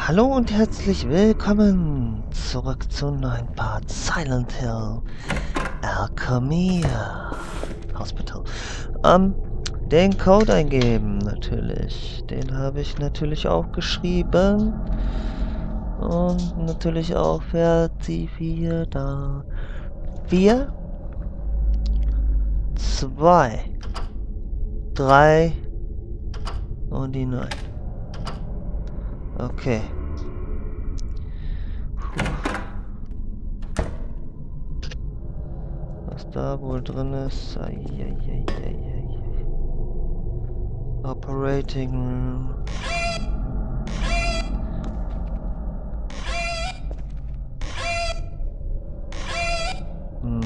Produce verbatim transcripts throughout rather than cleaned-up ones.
Hallo und herzlich willkommen zurück zu einem neuen Part Silent Hill Alchemia Hospital. Ähm, den Code eingeben natürlich. Den habe ich natürlich auch geschrieben. Und natürlich auch verzifiziert da. Vier, zwei, drei und die neun. Okay. Was da wohl drin ist. Eieieiei. Operating Room. Hm.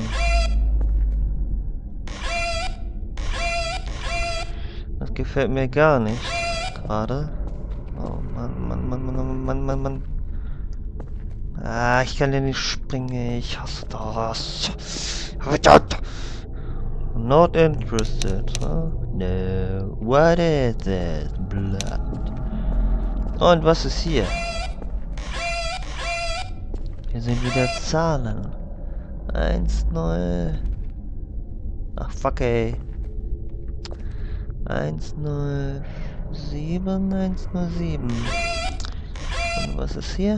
Das gefällt mir gar nicht. Gerade. Oh Mann, Mann, Mann, Mann, Mann, Mann, Mann. Ah, ich kann ja nicht springen. Ich hasse das. Not interested, huh? No. What is this? Blood. Und was ist hier? Hier sind wieder Zahlen. Eins, null. Ach, fuck, ey. Eins, null, sieben, eins, null, sieben. Und was ist hier?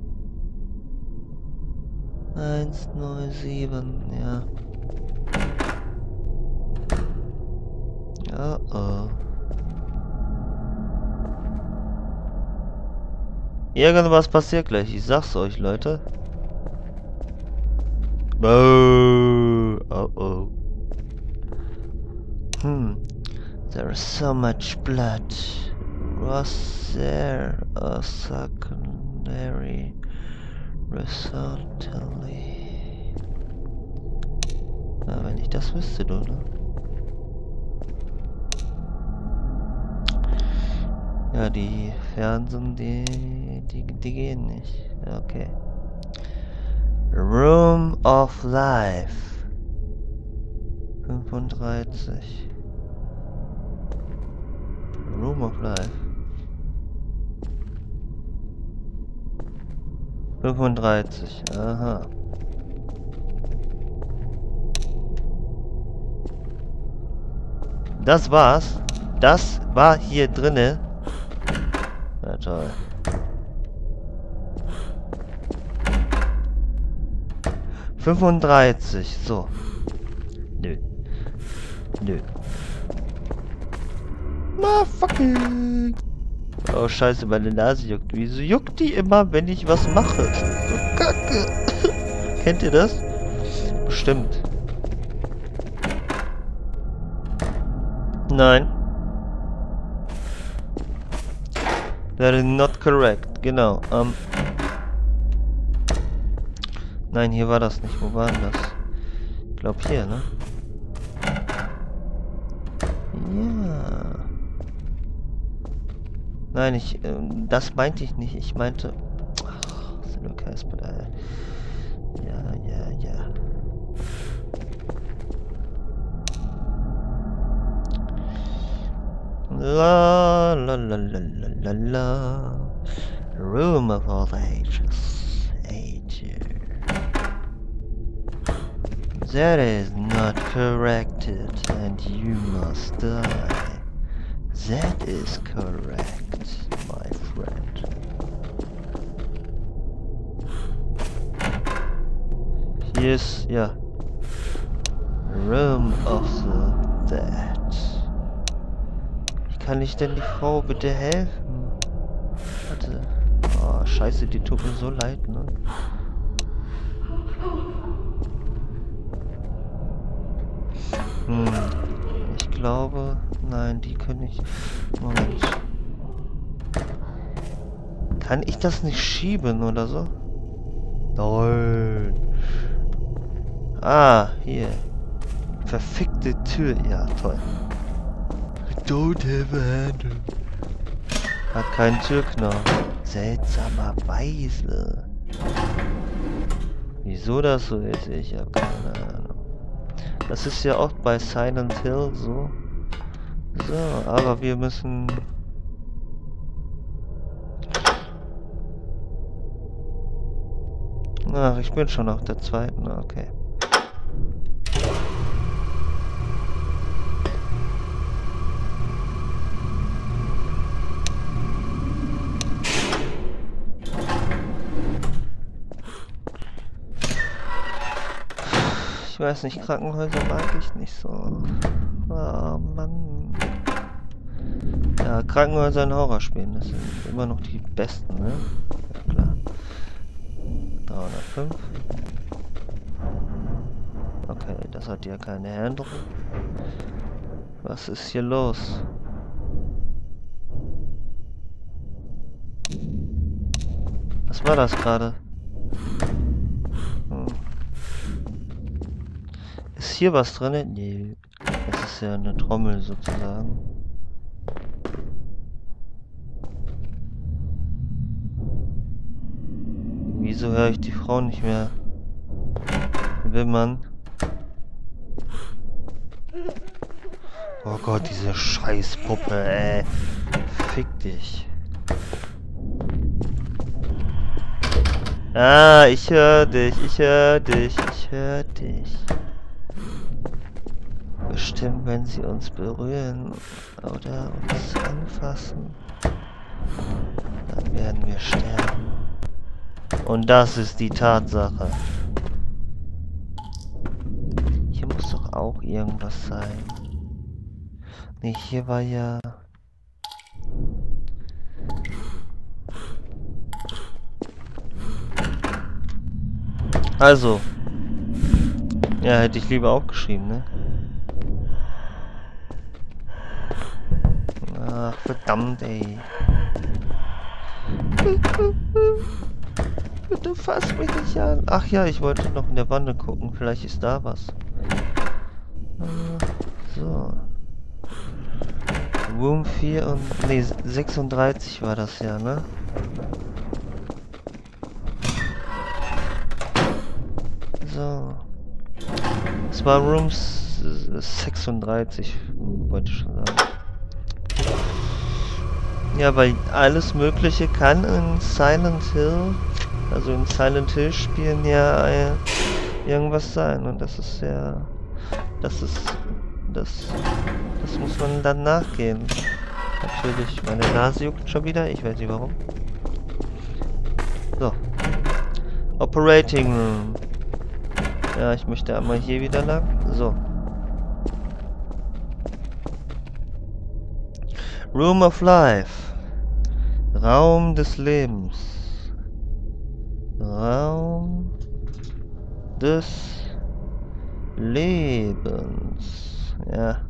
eins, null, sieben, ja. Oh oh. Irgendwas passiert gleich, ich sag's euch, Leute. Oh, oh, oh. Hm. There is so much blood. Was there a secondary resultantly? Na, wenn ich das wüsste, du, ne? Ja, die Fernsehen, die, die, die gehen nicht. Okay. Room of Life. fünfunddreißig. Room of Life. fünfunddreißig. Aha. Das war's. Das war hier drinne. Na toll. fünfunddreißig. So. Nö. Nö. Motherfucking. Oh scheiße, meine Nase juckt. Wieso juckt die immer, wenn ich was mache? So kacke. Kennt ihr das? Bestimmt. Nein. That is not correct. Genau. Ähm. Nein, hier war das nicht. Wo war denn das? Ich glaube hier, ne? Ja. Nein, ich, ähm, das meinte ich nicht. Ich meinte... Ach, Casper, ja, ja, ja. La la la la la la la. Room of all ages. Ages. That is not corrected, and you must die. That is correct, my friend. Hier ist, ja. Room of the Dead. Wie kann ich denn die Frau bitte helfen? Warte. Oh, scheiße, die tut mir so leid, ne? Hm. Ich glaube... Nein, die können ich... Moment. Kann ich das nicht schieben oder so? Nein. Ah, hier. Verfickte Tür. Ja, toll. Don't have a handle. Hat keinen Türknopf. Seltsamerweise. Wieso das so ist, ich habe keine Ahnung. Das ist ja oft bei Silent Hill so. So, aber wir müssen... Ach, ich bin schon auf der zweiten, okay. Ich weiß nicht, Krankenhäuser mag ich nicht so. Oh Mann. Ja, Krankenhäuser in Horrorspielen, das sind immer noch die besten, ne? Ja, klar. dreihundertfünf. Okay, das hat ja keine Handlung. Was ist hier los? Was war das gerade? Hm. Ist hier was drin? Nee. Das ist ja eine Trommel sozusagen. Wieso höre ich die Frau nicht mehr? Wimmern. Oh Gott, diese Scheißpuppe, ey. Fick dich. Ah, ich höre dich, ich höre dich, ich höre dich. Bestimmt, wenn sie uns berühren oder uns anfassen, dann werden wir sterben. Und das ist die Tatsache. Hier muss doch auch irgendwas sein. Nee, hier war ja... Also. Ja, hätte ich lieber aufgeschrieben, ne? Ach, verdammt, ey. Bitte fass mich nicht an. Ach ja, ich wollte noch in der Wanne gucken. Vielleicht ist da was. So. Room vier und... Ne, sechsunddreißig war das ja, ne? So. Es war Room sechsunddreißig, wollte ich schon sagen. Ja, weil alles Mögliche kann in Silent Hill, also in Silent Hill Spielen ja äh, irgendwas sein. Und das ist ja... Das ist... Das... Das muss man dann nachgehen. Natürlich, meine Nase juckt schon wieder. Ich weiß nicht warum. So. Operating Room. Ja, ich möchte einmal hier wieder lang. So. Room of Life. Raum des Lebens. Raum des Lebens. Ja.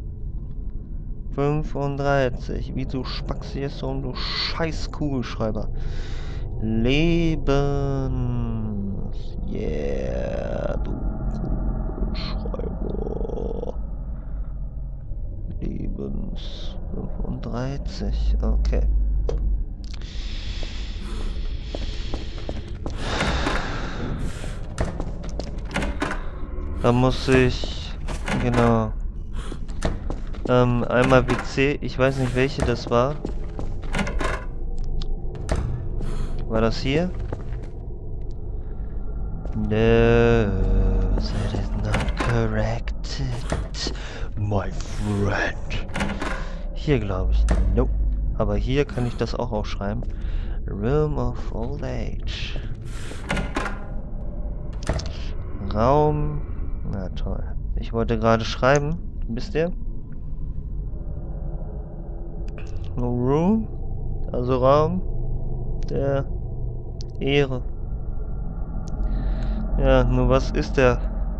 fünfunddreißig. Wieso spackst du jetzt so um, du scheiß Kugelschreiber? Lebens. Yeah, du Kugelschreiber. Lebens. fünfunddreißig. Okay. Da muss ich... Genau. Ähm, einmal W C. Ich weiß nicht, welche das war. War das hier? No, that is not correct, my friend. Hier glaube ich. Nope. Aber hier kann ich das auch aufschreiben. Room of Old Age. Raum. Na toll. Ich wollte gerade schreiben. Wisst ihr? Room. Also Raum der Ehre. Ja, nur was ist der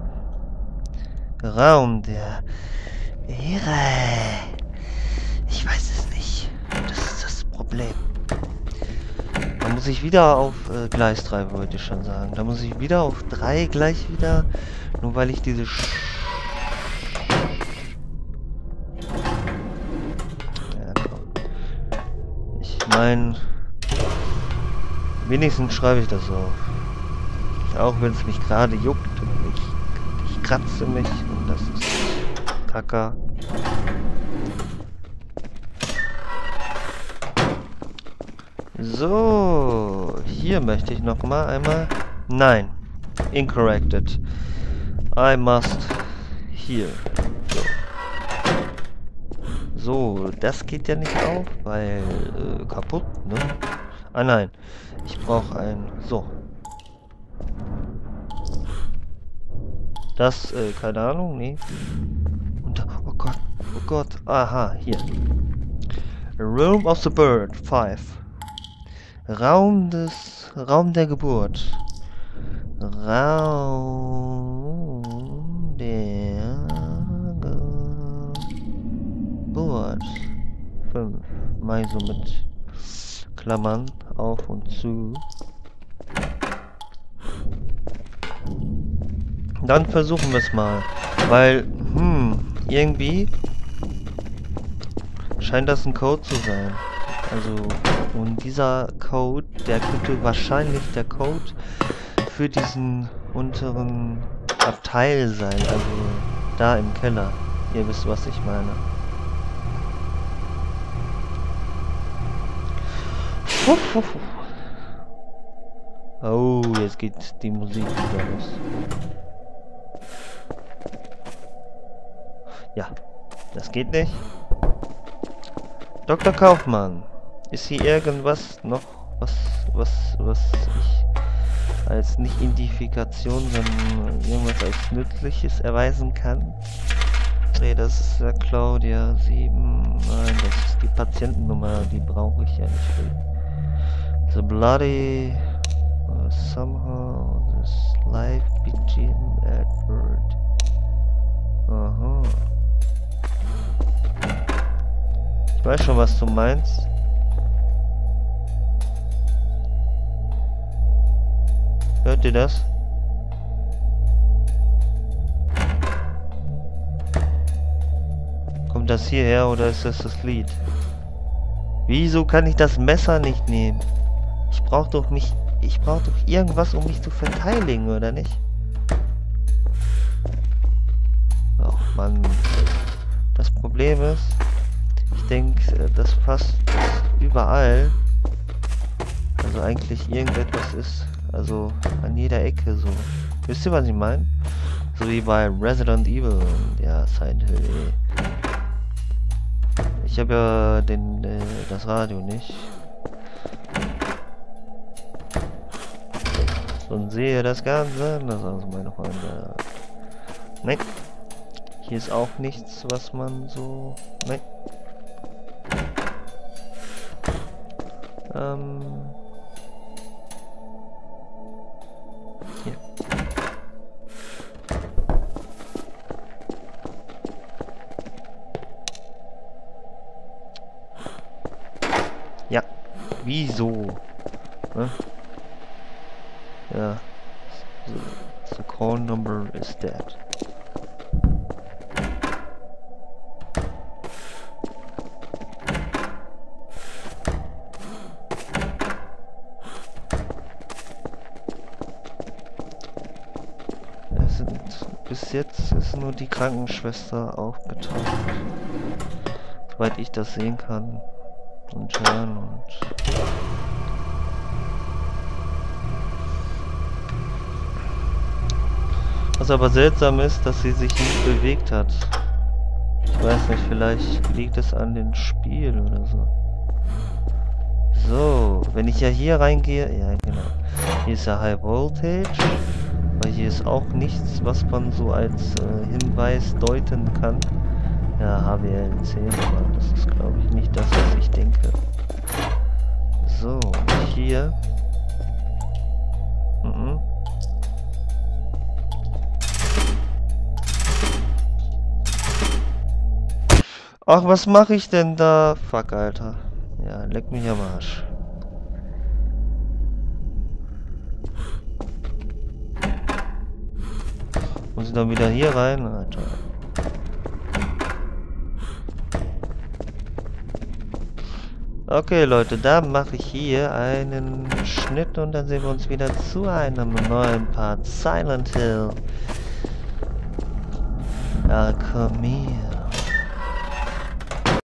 Raum der Ehre? Ich weiß es nicht. Das ist das Problem. Da muss ich wieder auf äh, Gleis drei, wollte ich schon sagen. Da muss ich wieder auf drei gleich wieder. Nur weil ich diese Sch ja, komm. Ich meine, wenigstens schreibe ich das auf. Auch wenn es mich gerade juckt und ich, ich kratze mich und das ist Kacke. So, hier möchte ich noch mal einmal Nein. Incorrected. I must here. So. So, das geht ja nicht auf, weil äh, kaputt, ne? Ah nein. Ich brauche ein... So. Das, äh, keine Ahnung, nee. Und, oh Gott, oh Gott. Aha, hier. Room of the Bird, five. Raum des... Raum der Geburt. Raum der Geburt. fünf. Mal so mit Klammern auf und zu. Dann versuchen wir es mal. Weil, hm, irgendwie scheint das ein Code zu sein. Also, und dieser Code, der könnte wahrscheinlich der Code für diesen unteren Abteil sein. Also, da im Keller. Ihr wisst, was ich meine. Oh, jetzt geht die Musik wieder los. Ja, das geht nicht. Doktor Kaufmann, ist hier irgendwas noch, was, was, was ich als nicht Identifikation, sondern irgendwas als Nützliches erweisen kann? Nee, das ist der Claudia sieben. Nein, das ist die Patientennummer, die brauche ich ja nicht für. The bloody uh, somehow this life begin at birth. Aha. Ich weiß schon, was du meinst. Hört ihr das? Kommt das hierher oder ist das das Lied? Wieso kann ich das Messer nicht nehmen? Ich brauche doch mich, ich brauche doch irgendwas, um mich zu verteidigen, oder nicht? Ach Mann. Das Problem ist, ich denke, das fast überall, also eigentlich irgendetwas ist, also an jeder Ecke so. Wisst ihr, was ich meine? So wie bei Resident Evil und ja, Silent Hill. Ich habe ja den, äh, das Radio nicht. Und sehe das Ganze anders aus, meine Freunde. Nein. Hier ist auch nichts, was man so... Nein. Ähm... Hier. Ja. Wieso? Ne? Ja. The, the call number is dead. Es sind, bis jetzt ist nur die Krankenschwester aufgetaucht. Soweit ich das sehen kann. Und hören und... Was aber seltsam ist, dass sie sich nicht bewegt hat. Ich weiß nicht, vielleicht liegt es an dem Spiel oder so. So, wenn ich ja hier reingehe, ja genau. Hier ist ja High Voltage, aber hier ist auch nichts, was man so als äh, Hinweis deuten kann. Ja, H W L zehn, aber das ist glaube ich nicht das, was ich denke. So, hier. Mhm. Ach, was mache ich denn da? Fuck, Alter. Ja, leck mich am Arsch. Muss ich dann wieder hier rein, Alter? Okay, Leute, dann mache ich hier einen Schnitt und dann sehen wir uns wieder zu einem neuen Part Silent Hill. Alchemy.